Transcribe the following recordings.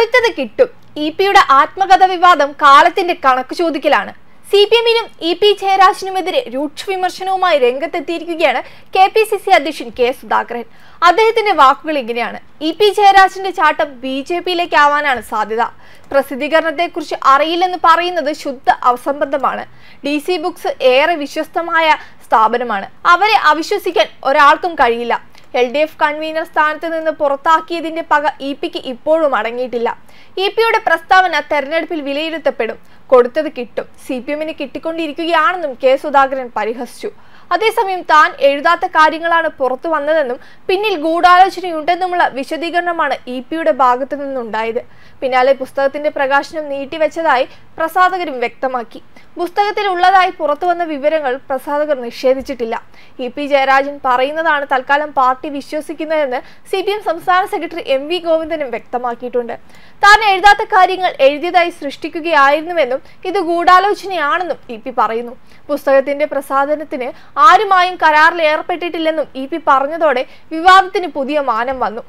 കൊടുത്തത് കിട്ടും. ഇപിയുടെ ആത്മകഥ വിവാദം കാലത്തിന്റെ കണക്ക് ചോദിക്കലാണ്. CPM-നും EP ജയരാജനുമെതിരെ രൂക്ഷ വിമർശനവുമായി രംഗത്തെത്തിയിരിക്കുകയാണ് KPCC അധ്യക്ഷൻ K സുധാകരൻ. അദ്ദേഹത്തിന്റെ വാക്കുകൾ ഇങ്ങനെയാണ്: EP ജയരാജന്റെ ചാട്ടം BJP-യിലേക്ക് ആവാനാണ് സാധ്യത. പ്രസിദ്ധീകരണത്തെക്കുറിച്ച് അറിയില്ലെന്ന് പറയുന്നത് ശുദ്ധ അസംബന്ധമാണ്. DC ബുക്സ് ഏറെ വിശ്വസ്തമായ സ്ഥാപനമാണ്. അവരെ അവിശ്വസിക്കാൻ ഒരാൾക്കും കഴിയില്ല. LDF കൺവീനർ സ്ഥാനത്ത് നിന്ന് പുറത്താക്കിയതിന്റെ പക EPക്ക് ഇപ്പോഴും അടങ്ങിയിട്ടില്ല. EPയുടെ പ്രസ്താവന തെരഞ്ഞെടുപ്പിൽ വിലയിരുത്തപ്പെടും. കൊടുത്തത് കിട്ടും. CPM-ന് കിട്ടിക്കൊണ്ടിരിക്കുകയാണെന്നും K സുധാകരൻ പരിഹസിച്ചു. അതേസമയം താൻ എഴുതാത്ത കാര്യങ്ങളാണ് പുറത്തു വന്നതെന്നും പിന്നിൽ ഗൂഢാലോചനയുണ്ടെന്നുമുള്ള വിശദീകരണമാണ് EPയുടെ ഭാഗത്തു നിന്നുണ്ടായത്. പിന്നാലെ പുസ്തകത്തിന്റെ പ്രകാശനം നീട്ടിവെച്ചതായി പ്രസാധകരും വ്യക്തമാക്കി. പുസ്തകത്തിൽ ഉള്ളതായി പുറത്തു വന്ന വിവരങ്ങൾ പ്രസാധകർ നിഷേധിച്ചിട്ടില്ല. EP ജയരാജൻ പറയുന്നതാണ് തൽക്കാലം പാർട്ടി വിശ്വസിക്കുന്നതെന്ന് CPM സംസ്ഥാന സെക്രട്ടറി MV ഗോവിന്ദനും വ്യക്തമാക്കിയിട്ടുണ്ട്. താൻ എഴുതാത്ത കാര്യങ്ങൾ എഴുതിയതായി സൃഷ്ടിക്കുകയായിരുന്നുവെന്നും ഇത് ഗൂഢാലോചനയാണെന്നും EP പറയുന്നു. പുസ്തകത്തിന്റെ പ്രസാധനത്തിന് ആരുമായും കരാറിൽ ഏർപ്പെട്ടിട്ടില്ലെന്നും EP പറഞ്ഞതോടെ വിവാദത്തിന് പുതിയ മാനം വന്നു.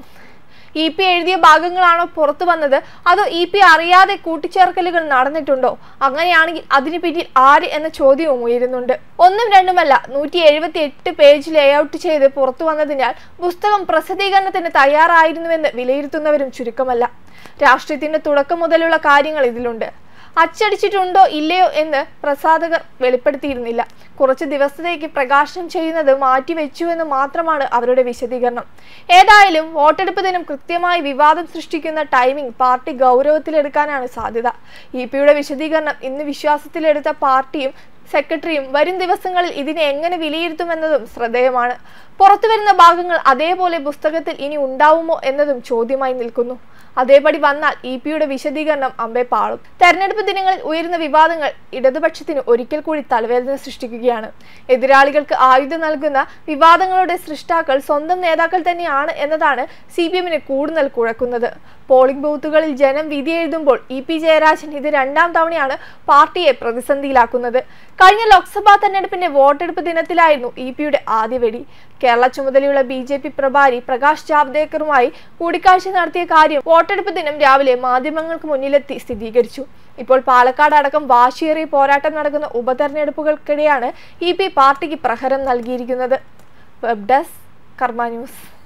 EP എഴുതിയ ഭാഗങ്ങളാണോ പുറത്തു വന്നത്, അതോ EP അറിയാതെ കൂട്ടിച്ചേർക്കലുകൾ നടന്നിട്ടുണ്ടോ? അങ്ങനെയാണെങ്കിൽ അതിന് പിന്നിൽ ആര് എന്ന ചോദ്യവും ഉയരുന്നുണ്ട്. ഒന്നും രണ്ടുമല്ല, 178 പേജ് ലേഔട്ട് ചെയ്ത് പുറത്തു വന്നതിനാൽ പുസ്തകം പ്രസിദ്ധീകരണത്തിന് തയ്യാറായിരുന്നുവെന്ന് വിലയിരുത്തുന്നവരും ചുരുക്കമല്ല. രാഷ്ട്രീയത്തിന്റെ തുടക്കം മുതലുള്ള കാര്യങ്ങൾ ഇതിലുണ്ട്. അച്ചടിച്ചിട്ടുണ്ടോ ഇല്ലയോ എന്ന് പ്രസാധകർ വെളിപ്പെടുത്തിയിരുന്നില്ല. കുറച്ച് ദിവസത്തേക്ക് പ്രകാശനം ചെയ്യുന്നത് മാറ്റിവെച്ചുവെന്ന് മാത്രമാണ് അവരുടെ വിശദീകരണം. ഏതായാലും വോട്ടെടുപ്പ് ദിനം കൃത്യമായി വിവാദം സൃഷ്ടിക്കുന്ന ടൈമിംഗ് പാർട്ടി ഗൗരവത്തിലെടുക്കാനാണ് സാധ്യത. EPയുടെ വിശദീകരണം ഇന്ന് വിശ്വാസത്തിലെടുത്ത പാർട്ടിയും സെക്രട്ടറിയും വരും ദിവസങ്ങളിൽ ഇതിനെ എങ്ങനെ വിലയിരുത്തുമെന്നതും ശ്രദ്ധേയമാണ്. പുറത്തുവരുന്ന ഭാഗങ്ങൾ അതേപോലെ പുസ്തകത്തിൽ ഇനി ഉണ്ടാവുമോ എന്നതും ചോദ്യമായി നിൽക്കുന്നു. അതേപടി വന്നാൽ EPയുടെ വിശദീകരണം അമ്പേ പാളും. തെരഞ്ഞെടുപ്പ് ദിനങ്ങളിൽ ഉയരുന്ന വിവാദങ്ങൾ ഇടതുപക്ഷത്തിന് ഒരിക്കൽ കൂടി തലവേദന സൃഷ്ടിക്കുകയാണ്. എതിരാളികൾക്ക് ആയുധം നൽകുന്ന വിവാദങ്ങളുടെ സൃഷ്ടാക്കൾ സ്വന്തം നേതാക്കൾ തന്നെയാണ് എന്നതാണ് CPM-നെ കൂടുതൽ കുഴക്കുന്നത്. പോളിംഗ് ബൂത്തുകളിൽ ജനം വിധി എഴുതുമ്പോൾ EP ജയരാജൻ ഇത് രണ്ടാം തവണയാണ് പാർട്ടിയെ പ്രതിസന്ധിയിലാക്കുന്നത്. കഴിഞ്ഞ ലോക്സഭാ തെരഞ്ഞെടുപ്പിന്റെ വോട്ടെടുപ്പ് ദിനത്തിലായിരുന്നു EPയുടെ ആദ്യ വെടി. കേരള ചുമതലയുള്ള BJP പ്രഭാരി പ്രകാശ് ജാവ്ദേക്കറുമായി കൂടിക്കാഴ്ച നടത്തിയ കാര്യം വോട്ടെടുപ്പ് ദിനം രാവിലെ മാധ്യമങ്ങൾക്ക് മുന്നിലെത്തി സ്ഥിരീകരിച്ചു. ഇപ്പോൾ പാലക്കാട് അടക്കം വാശിയേറിയ പോരാട്ടം നടക്കുന്ന ഉപതെരഞ്ഞെടുപ്പുകൾക്കിടെയാണ് EP പാർട്ടിക്ക് പ്രഹരം നൽകിയിരിക്കുന്നത്. Web desk Karma news.